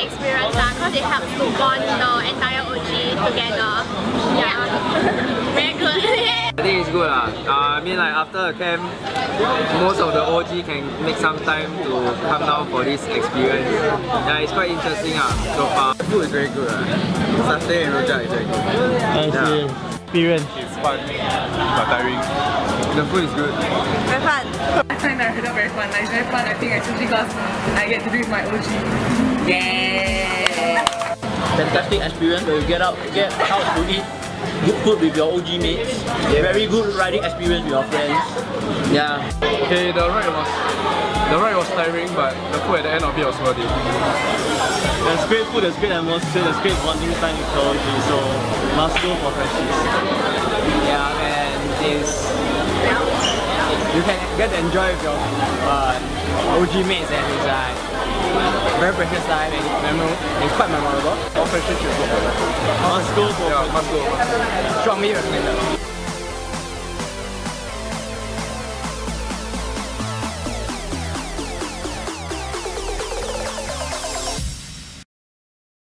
experience because it helps to bond the entire OG together. Yeah, very good. I think it's good I mean like after a camp, most of the OG can make some time to come down for this experience. Yeah, it's quite interesting so far. The food is very good Satay and rojak is very good. I see. Experience. It's fun, but tiring. The food is good. Very fun. I find Narita very fun. Like, it's very fun, I think, especially because I get to be with my OG. Yeah! Fantastic experience where you get out to eat good food with your OG mates. Very good riding experience with your friends. Yeah. Okay, the ride was tiring, but the food at the end of it was worth it. There's great food, there's great atmosphere, there's great bonding time with the OG, so must go for friendships. Yeah, and you can get to enjoy with your OG mates and it's like very precious time and it's quite memorable. All friendships should go for it. Must go for Yeah, must go. Strongly recommended.